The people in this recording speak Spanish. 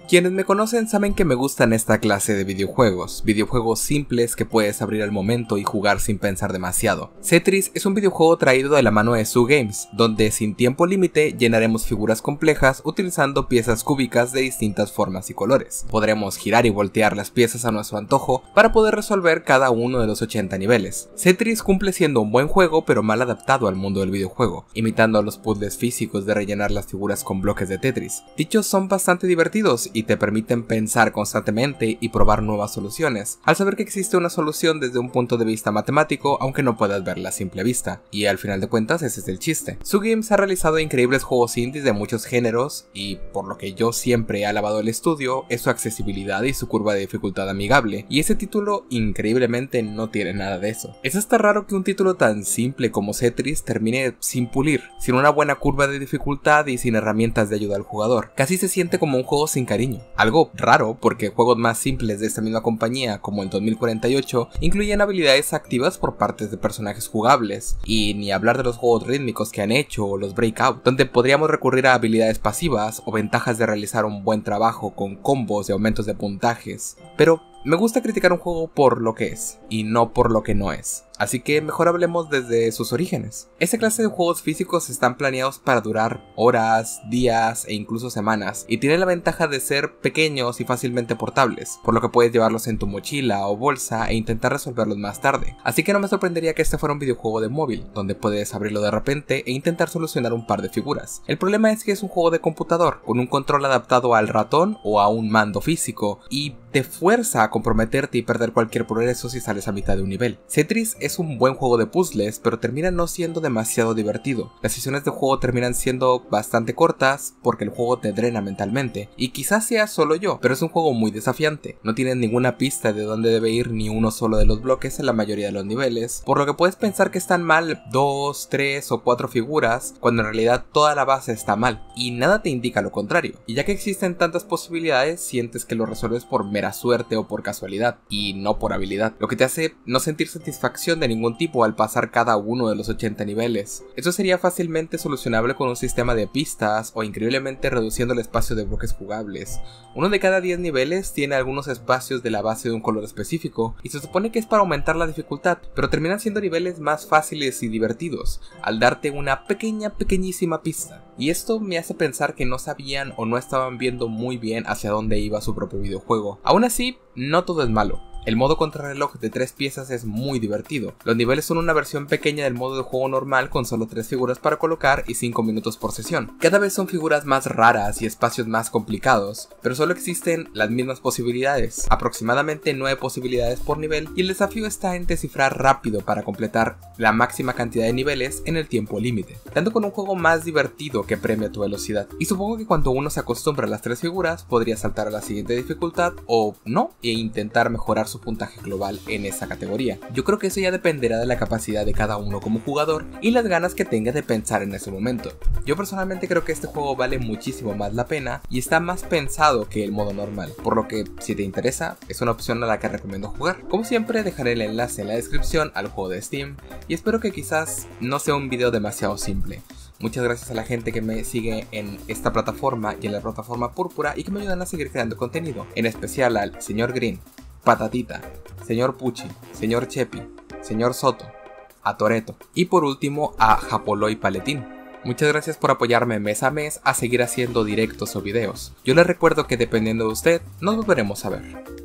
Quienes me conocen saben que me gustan esta clase de videojuegos simples que puedes abrir al momento y jugar sin pensar demasiado. Tetris es un videojuego traído de la mano de Zoo Games, donde sin tiempo límite llenaremos figuras complejas utilizando piezas cúbicas de distintas formas y colores. Podremos girar y voltear las piezas a nuestro antojo para poder resolver cada uno de los 80 niveles. Tetris cumple siendo un buen juego pero mal adaptado al mundo del videojuego, imitando a los puzzles físicos de rellenar las figuras con bloques de Tetris. Dichos son bastante divertidos y te permiten pensar constantemente y probar nuevas soluciones, al saber que existe una solución desde un punto de vista matemático aunque no puedas verla a simple vista, y al final de cuentas ese es el chiste. Zoo Games ha realizado increíbles juegos indies de muchos géneros y por lo que yo siempre he alabado el estudio es su accesibilidad y su curva de dificultad amigable, y ese título increíblemente no tiene nada de eso. Es hasta raro que un título tan simple como Tetris termine sin pulir, sin una buena curva de dificultad y sin herramientas de ayuda al jugador. Casi se siente como un juego sin cariño. Algo raro porque juegos más simples de esta misma compañía, como el 2048, incluyen habilidades activas por parte de personajes jugables, y ni hablar de los juegos rítmicos que han hecho o los Breakout, donde podríamos recurrir a habilidades pasivas o ventajas de realizar un buen trabajo con combos y aumentos de puntajes. Pero me gusta criticar un juego por lo que es, y no por lo que no es. Así que mejor hablemos desde sus orígenes. Esta clase de juegos físicos están planeados para durar horas, días e incluso semanas, y tienen la ventaja de ser pequeños y fácilmente portables, por lo que puedes llevarlos en tu mochila o bolsa e intentar resolverlos más tarde. Así que no me sorprendería que este fuera un videojuego de móvil, donde puedes abrirlo de repente e intentar solucionar un par de figuras. El problema es que es un juego de computador, con un control adaptado al ratón o a un mando físico, y te fuerza a comprometerte y perder cualquier progreso si sales a mitad de un nivel. Tetris es un buen juego de puzzles, pero termina no siendo demasiado divertido. Las sesiones de juego terminan siendo bastante cortas porque el juego te drena mentalmente, y quizás sea solo yo, pero es un juego muy desafiante. No tienes ninguna pista de dónde debe ir ni uno solo de los bloques en la mayoría de los niveles, por lo que puedes pensar que están mal 2, 3 o 4 figuras, cuando en realidad toda la base está mal, y nada te indica lo contrario. Y ya que existen tantas posibilidades, sientes que lo resuelves por mera suerte o por casualidad, y no por habilidad, lo que te hace no sentir satisfacción de ningún tipo al pasar cada uno de los 80 niveles. Esto sería fácilmente solucionable con un sistema de pistas o increíblemente reduciendo el espacio de bloques jugables. Uno de cada 10 niveles tiene algunos espacios de la base de un color específico, y se supone que es para aumentar la dificultad, pero terminan siendo niveles más fáciles y divertidos, al darte una pequeñísima pista. Y esto me hace pensar que no sabían o no estaban viendo muy bien hacia dónde iba su propio videojuego. Aún así, no todo es malo. El modo contrarreloj de 3 piezas es muy divertido. Los niveles son una versión pequeña del modo de juego normal con solo 3 figuras para colocar y 5 minutos por sesión. Cada vez son figuras más raras y espacios más complicados, pero solo existen las mismas posibilidades, aproximadamente 9 posibilidades por nivel, y el desafío está en descifrar rápido para completar la máxima cantidad de niveles en el tiempo límite, dando con un juego más divertido que premia tu velocidad. Y supongo que cuando uno se acostumbra a las 3 figuras, podría saltar a la siguiente dificultad o no, e intentar mejorar su puntaje global en esa categoría. Yo creo que eso ya dependerá de la capacidad de cada uno como jugador y las ganas que tenga de pensar en ese momento. Yo personalmente creo que este juego vale muchísimo más la pena y está más pensado que el modo normal, por lo que si te interesa es una opción a la que recomiendo jugar. Como siempre dejaré el enlace en la descripción al juego de Steam y espero que quizás no sea un video demasiado simple. Muchas gracias a la gente que me sigue en esta plataforma y en la plataforma Púrpura y que me ayudan a seguir creando contenido, en especial al señor Green, Patatita, señor Pucci, señor Chepi, señor Soto, a Toreto y por último a Japoloy Paletín. Muchas gracias por apoyarme mes a mes a seguir haciendo directos o videos. Yo les recuerdo que dependiendo de usted, nos volveremos a ver.